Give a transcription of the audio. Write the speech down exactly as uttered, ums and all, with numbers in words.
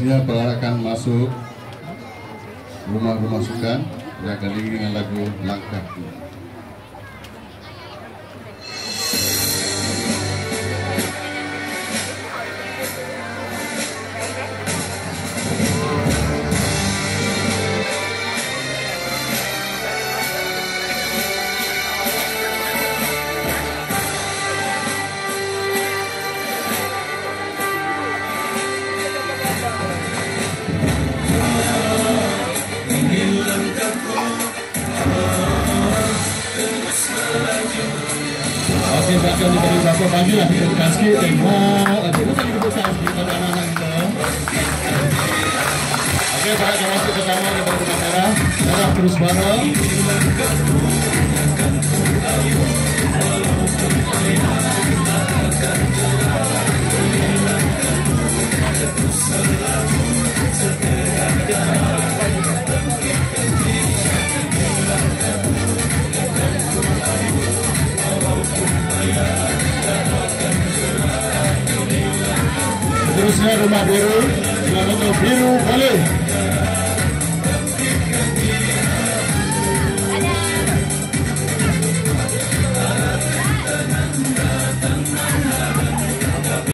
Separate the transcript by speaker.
Speaker 1: Seterusnya perarakan masuk rumah-rumah sukan yang akan diiringi dengan lagu Langkah.
Speaker 2: Okey, belakang diberi belakang bagilah kita tekan sikit. Tengok ada tu tadi keputusan kita anak-anak kita. Okey, para kita masuk bersama daripada rumah merah. Merah terus bareng. Terusnya rumah biru, selamat biru boleh.